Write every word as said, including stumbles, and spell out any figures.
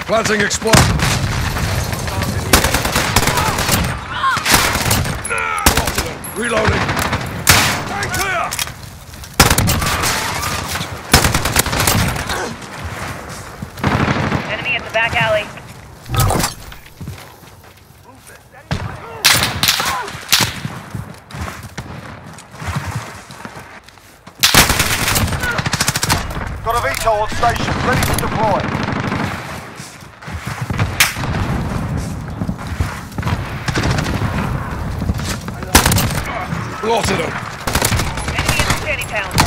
Planting explosive. Reloading. Stay clear! Enemy in the back alley. Got a V TOL on station, ready to deploy. Blotted him. Enemy in the shanty town.